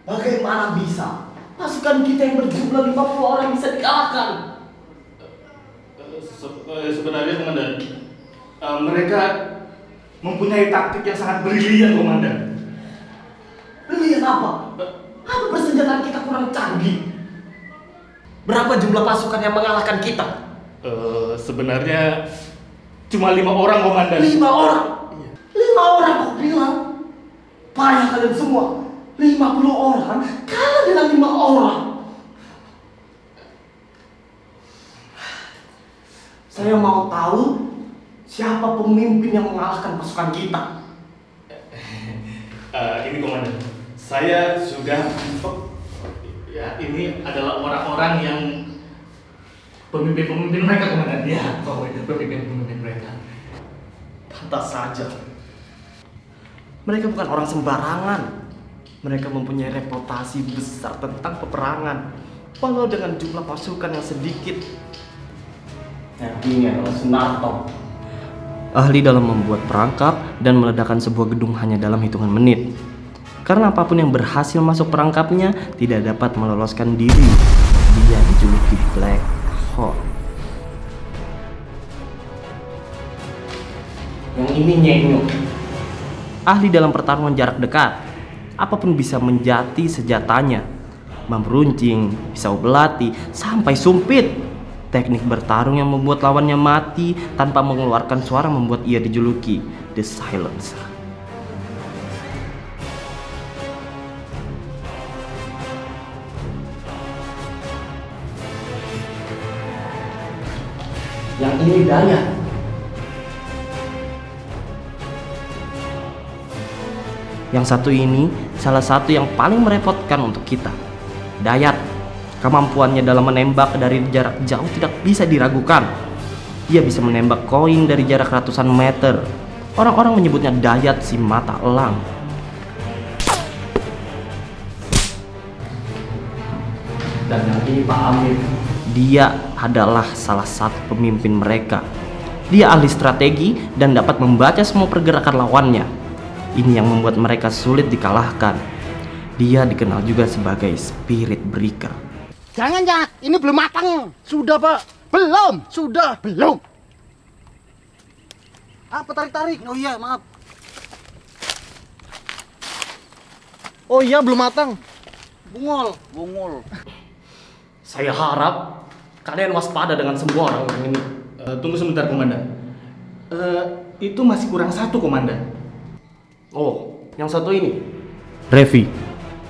Bagaimana bisa pasukan kita yang berjumlah 50 orang bisa dikalahkan? Sebenarnya komandan, mereka mempunyai taktik yang sangat brilian, komandan. Brilian apa? Apa persenjataan kita kurang canggih? Berapa jumlah pasukan yang mengalahkan kita? Sebenarnya cuma 5 orang, komandan. 5 orang? 5 orang kok bilang? Payah kalian semua. 50 orang kalah dengan 5 orang. Saya mau tahu siapa pemimpin yang mengalahkan pasukan kita. Ini komandan, saya sudah ya, ini adalah orang-orang yang pemimpin mereka, komandan. Ya, pemimpin mereka. Pantas saja. Mereka bukan orang sembarangan. Mereka mempunyai reputasi besar tentang peperangan, walau dengan jumlah pasukan yang sedikit. Ini adalah Sunarto, ahli dalam membuat perangkap dan meledakkan sebuah gedung hanya dalam hitungan menit. Karena apapun yang berhasil masuk perangkapnya tidak dapat meloloskan diri. Dia dijuluki Black Hawk. Yang ini Nyenyuk, ahli dalam pertarungan jarak dekat. Apapun bisa menjati senjatanya. Memeruncing, pisau belati, sampai sumpit. Teknik bertarung yang membuat lawannya mati tanpa mengeluarkan suara membuat ia dijuluki The Silencer. Yang ini Dayat. Yang satu ini salah satu yang paling merepotkan untuk kita. Dayat. Kemampuannya dalam menembak dari jarak jauh tidak bisa diragukan. Ia bisa menembak koin dari jarak ratusan meter. Orang-orang menyebutnya Dayat si mata elang. Dan yang ini Pak Amir. Dia adalah salah satu pemimpin mereka. Dia ahli strategi dan dapat membaca semua pergerakan lawannya. Ini yang membuat mereka sulit dikalahkan. Dia dikenal juga sebagai Spirit Breaker. Jangan, Jak, ini belum matang. Sudah, Pak. Belum. Sudah, belum. Apa tarik-tarik? Oh iya, maaf. Oh iya, belum matang. Bungul. Saya harap kalian waspada dengan semua orang ini. Tunggu sebentar, komandan. Itu masih kurang 1, komandan. Oh, yang satu ini Revi,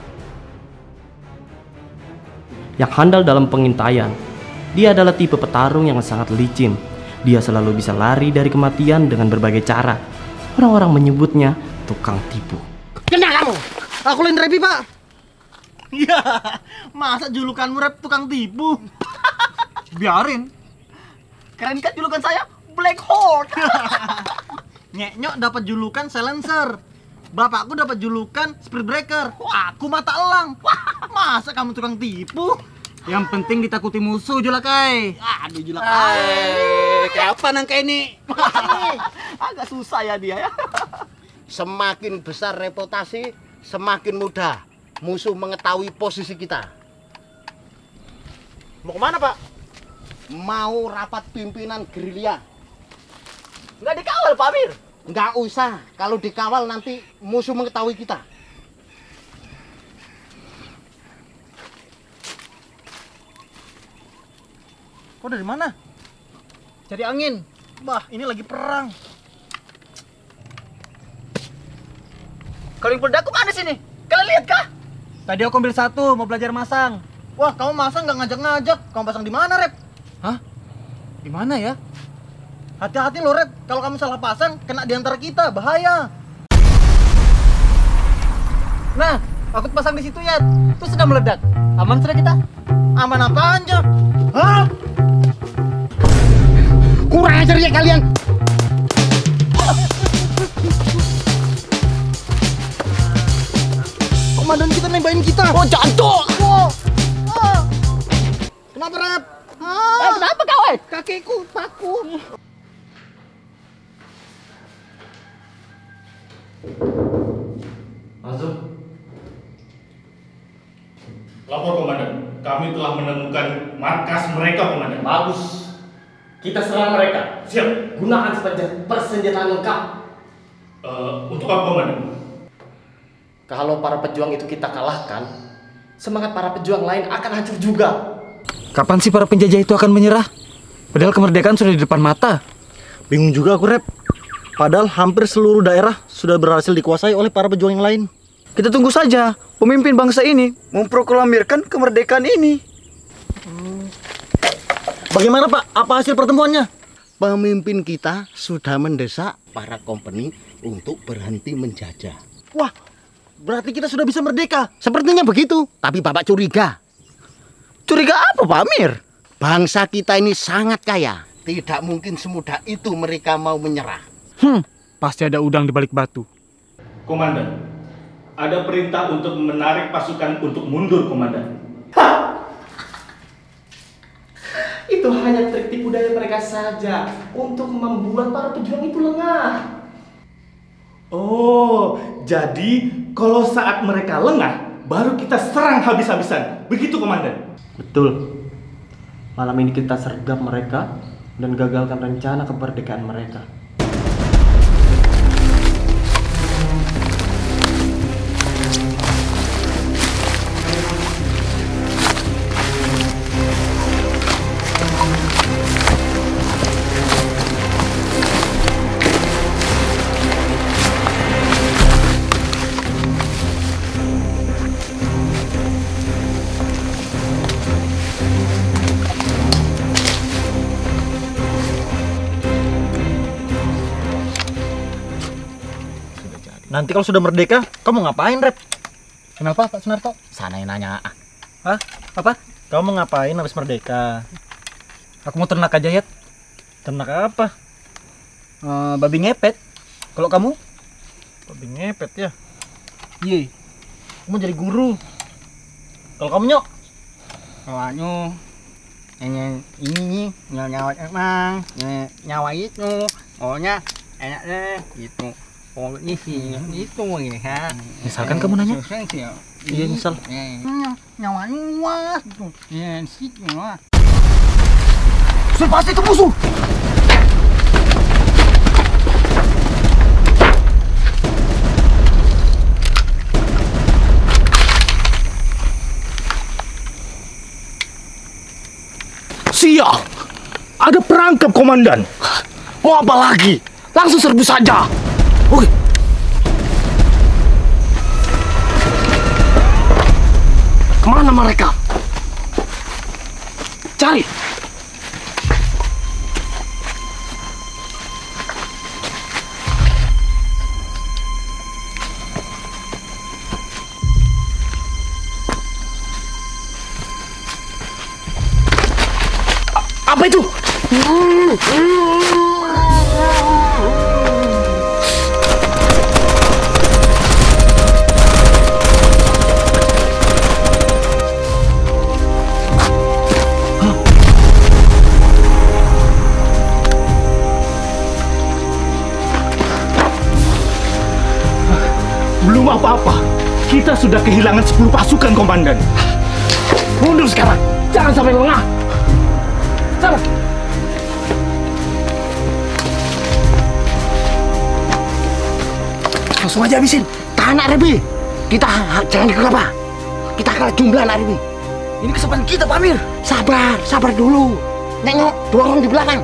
yang handal dalam pengintaian. Dia adalah tipe petarung yang sangat licin. Dia selalu bisa lari dari kematian dengan berbagai cara. Orang-orang menyebutnya tukang tipu. Kena kamu. Aku lain Revi, Pak. Iya, masa julukanmu Rep tukang tipu? Biarin. Keren kan julukan saya? Black Hawk. Nyek-nyok dapat julukan Silencer. Bapakku dapat julukan Spirit Breaker. Aku mata elang. Masa kamu tukang tipu? Yang penting ditakuti musuh, Julakai. Aduh, Julakai. Kapan angka ini? Agak susah ya dia ya. Semakin besar reputasi, semakin mudah musuh mengetahui posisi kita. Mau kemana, Pak? Mau rapat pimpinan gerilya. Nggak dikawal, Pak Amir. Nggak usah, kalau dikawal nanti musuh mengetahui kita. Kok dari mana? Cari angin. Bah, ini lagi perang. Kaleng peledak mana sini? Kalian lihat kah? Tadi aku ambil 1, mau belajar masang. Wah, kamu masang nggak ngajak-ngajak. Kamu pasang di mana, Rep? Hah? Di mana ya? Hati-hati lo, Rep. Kalau kamu salah pasang, kena di antara kita, bahaya. Nah, aku pasang di situ ya. Itu sudah meledak. Aman sudah kita? Aman apaan, Jo? Hah? Kurang ajar ya kalian. Komandan kita nembakin kita. Oh, jantung. Kenapa, Rep? Kenapa kau, Kakiku paku. Masuk. Lapor komandan, kami telah menemukan markas mereka komandan. Bagus. Kita serang mereka. Siap. Gunakan persenjataan lengkap. Untuk apa komandan? Kalau para pejuang itu kita kalahkan, semangat para pejuang lain akan hancur juga. Kapan sih para penjajah itu akan menyerah? Padahal kemerdekaan sudah di depan mata. Bingung juga aku, Rep. Padahal hampir seluruh daerah sudah berhasil dikuasai oleh para pejuang yang lain. Kita tunggu saja pemimpin bangsa ini memproklamirkan kemerdekaan ini. Bagaimana, Pak? Apa hasil pertemuannya? Pemimpin kita sudah mendesak para company untuk berhenti menjajah. Wah, berarti kita sudah bisa merdeka. Sepertinya begitu, tapi Bapak curiga. Curiga apa, Pak Amir? Bangsa kita ini sangat kaya. Tidak mungkin semudah itu mereka mau menyerah. Pasti ada udang di balik batu. Komandan, ada perintah untuk menarik pasukan untuk mundur komandan. Itu hanya trik tipu daya mereka saja untuk membuat para pejuang itu lengah. Oh, jadi kalau saat mereka lengah, baru kita serang habis-habisan. Begitu komandan? Betul. Malam ini kita sergap mereka dan gagalkan rencana kemerdekaan mereka. Nanti kalau sudah merdeka, kamu ngapain, Rep? Kenapa, Pak Sunarto? Sana yang nanya. Hah? Apa? Kamu mau ngapain habis merdeka? Aku mau ternak aja, Yat. Ternak apa? Babi ngepet. Kalau kamu? Babi ngepet ya? Iya. Kamu jadi guru. Kalau kamu, Nyok? Awaknya ini nyawa emang nyawa itu pokoknya enak deh gitu. Pokoknya sih itu ya. Misalkan kamu nanya? Iya, misal. Nyawanya luas gitu. Ya, situ lah. Sudah pasti itu musuh. Sial! Ada perangkap komandan. Mau apa lagi? Langsung serbu saja. Oke. Kemana mereka? Cari. Apa itu? Belum apa-apa. Kita sudah kehilangan 10 pasukan komandan. Mundur sekarang. Jangan sampai lengah. Sana. Langsung aja habisin. Tahan, Rebi. Kita jangan gegabah. Kita kalah jumlah, Rebi. Ini kesempatan kita, Pak Amir. Sabar, sabar dulu. Nengok, dua orang di belakang.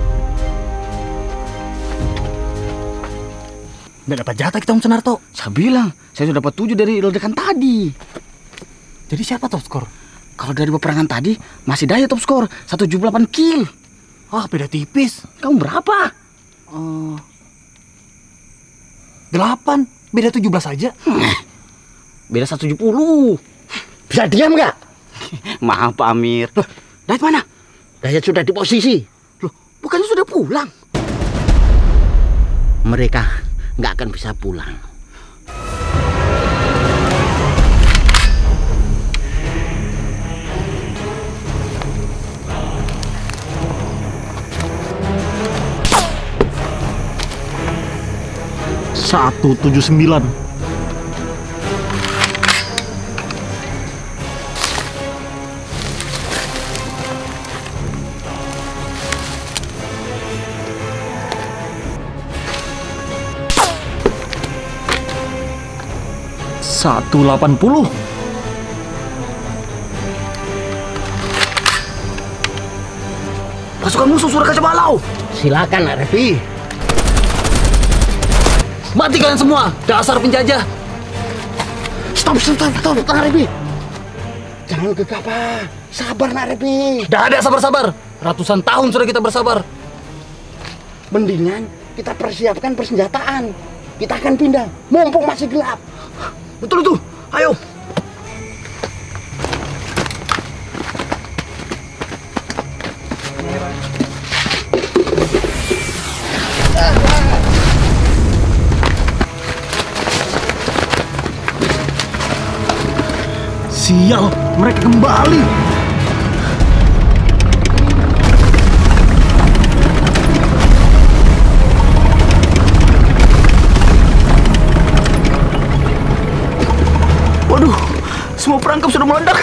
Nggak dapat jatah kita, Om Sunarto. Saya bilang, saya sudah dapat 7 dari ledakan tadi. Jadi siapa top skor? Kalau dari peperangan tadi, masih Daya top skor 178 kill. Wah, beda tipis. Kamu berapa? 8, beda 17 aja. Beda 170. Bisa diam nggak? Maaf, Pak Amir. Loh, Dayat mana? Dayat sudah di posisi. Loh, bukannya sudah pulang? Mereka nggak akan bisa pulang. Satu 79. 180. Pasukan musuh sudah kacau balau. Silakan Nak Repi. Mati kalian semua, dasar penjajah. Stop Nak Repi. Jangan gegabah. Sabar Nak Repi. Dah ada sabar-sabar. Ratusan tahun sudah kita bersabar. Mendingan kita persiapkan persenjataan. Kita akan pindah, mumpung masih gelap. Betul itu. Ayo. Sial, mereka kembali. Waduh, semua perangkap sudah meledak.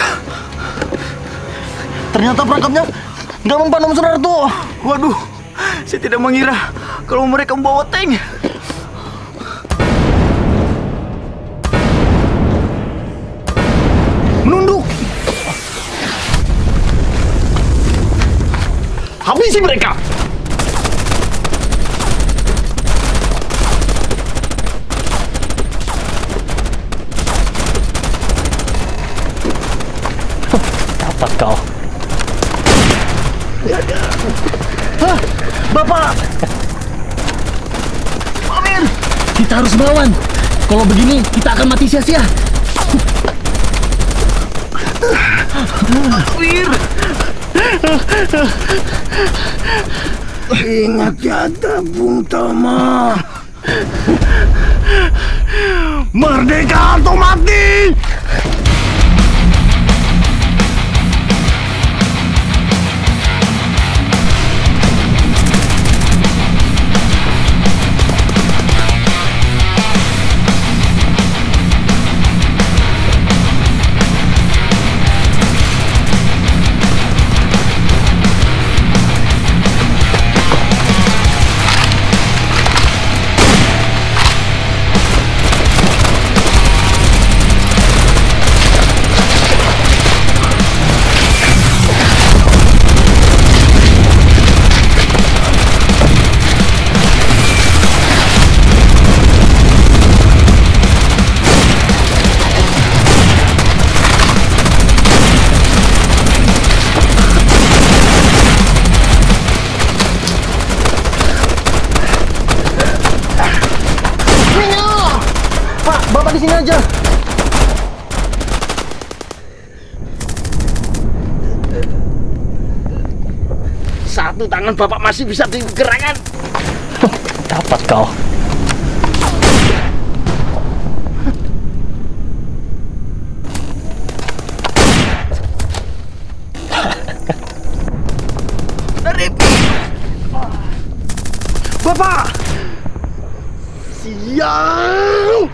Ternyata perangkapnya nggak mempan Om Sunarto. Waduh, saya tidak mengira kalau mereka membawa tank. Menunduk. Habisi mereka. Dapat kau. Hah, Bapak. Amir, kita harus melawan. Kalau begini kita akan mati sia-sia. Amir. Ingat kata Bung Tama. Merdeka atau mati. Pak, Bapak di sini aja. Satu tangan Bapak masih bisa digerakkan. Dapat kau. Bapak. Sial.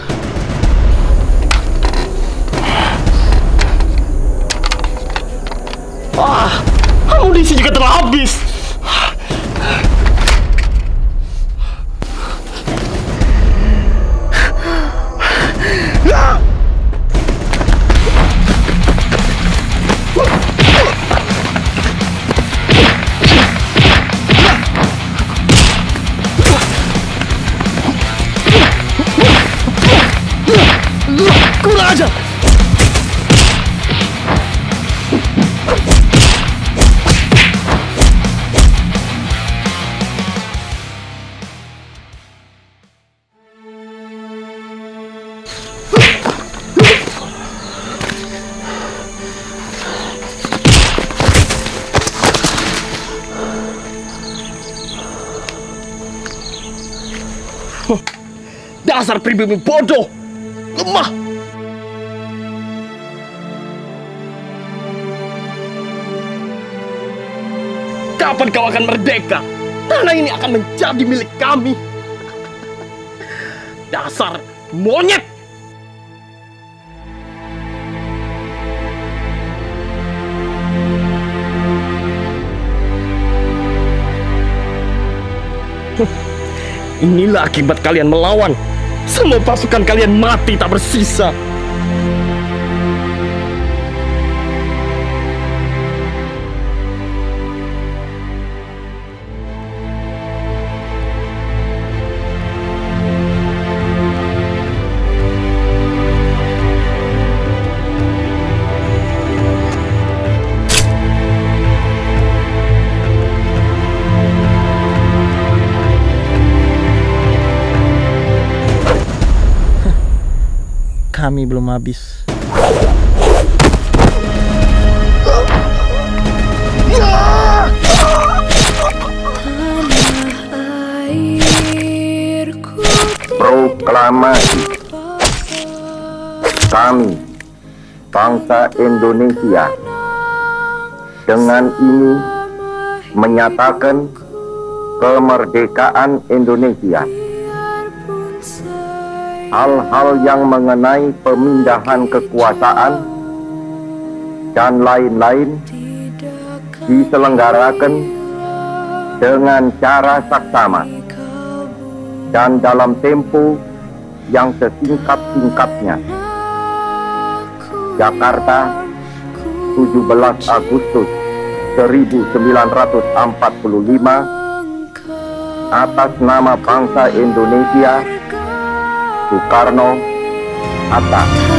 Wah, amunisi juga telah habis. Kurang aja. Dasar pribumi bodoh, lemah. Kapan kau akan merdeka? Tanah ini akan menjadi milik kami. Dasar monyet. Inilah akibat kalian melawan. semua pasukan kalian mati tak bersisa. Kami belum habis. Proklamasi. Kami, bangsa Indonesia, dengan ini menyatakan kemerdekaan Indonesia. Hal-hal yang mengenai pemindahan kekuasaan dan lain-lain diselenggarakan dengan cara saksama dan dalam tempo yang sesingkat-singkatnya. Jakarta, 17 Agustus 1945, atas nama bangsa Indonesia, Soekarno, Hatta.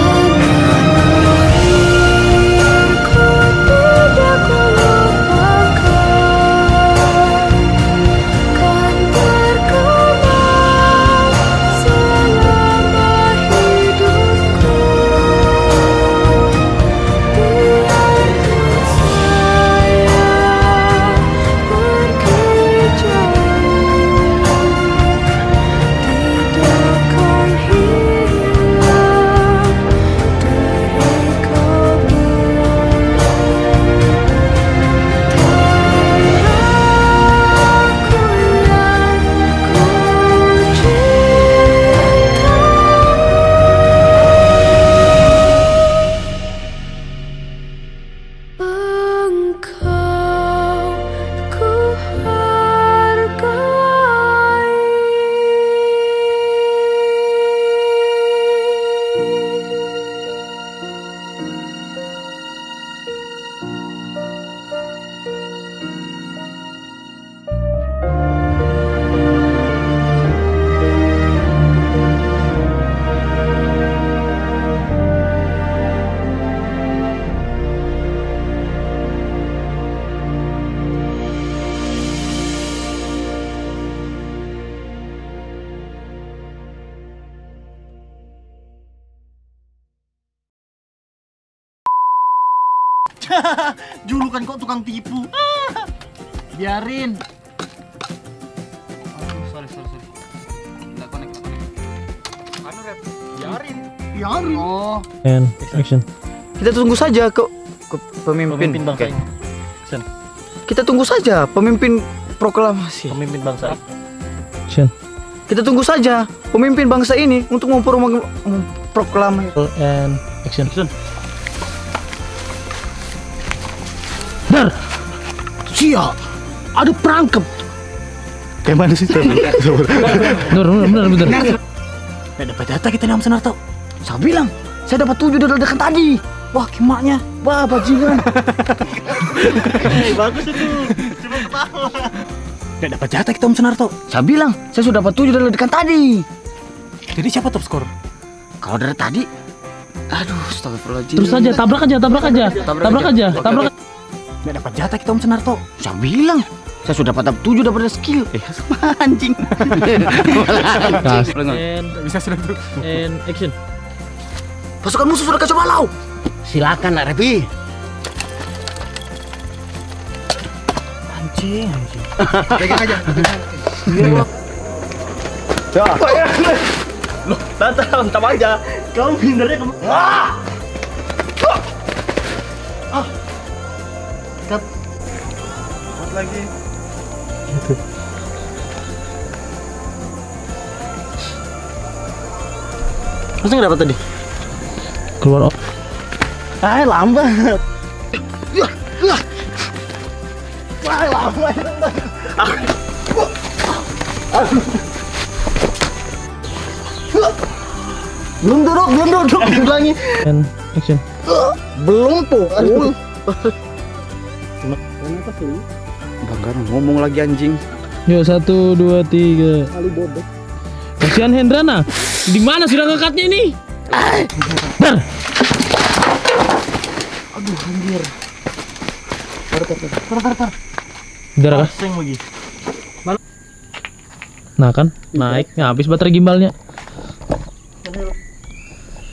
Julukan kok tukang tipu. Biarin. Aduh, sorry. Nggak connect. Anu rep, biarin. Oh. And action. Kita tunggu saja ke pemimpin bangsa Oke. ini. Action. Kita tunggu saja pemimpin proklamasi. Pemimpin bangsa. Action. Kita tunggu saja pemimpin bangsa ini untuk memproklamasi. And action. Dar. Sia, ada perangkap. Kayak mana sih? Bener. Nggak dapat data kita nih Om Sunarto. Saya bilang, saya dapat 7 dari ledakan tadi. Wah, kimaknya. Wah, bajingan. Bagus itu. Cuma ketawa. Nggak dapat jatah kita Om Sunarto. Saya bilang, saya sudah dapat 7 dari ledakan tadi. Jadi siapa top skor? Kalau dari tadi, aduh, astagfirullahaladzim. Terus aja, tabrak aja. Oke. Nggak dapat jatah kita Om Sunarto. Saya bilang, saya sudah dapat 7 daripada skill. Sama anjing. And Bisa sudah tuh. and action. Pasukan musuh sudah kacau balau. Silakan Nak Repi. Anjing. Pegang aja. Loh, tantang aja. Kamu hindarnya kamu. Buat lagi. Masa nggak dapat tadi? Keluar. Lambat. Lambat. Belum duduk, diulangi. Dan action. Belum pukul. Banggar ngomong lagi anjing. Yuk 1, 2, 3. Kali bodoh. Kasihan Hendrana. Di mana sudah ngangkatnya ini? Bar. Aduh anjir. Tar. Darah. Seng lagi. Nah kan, naik. Habis baterai gimbalnya.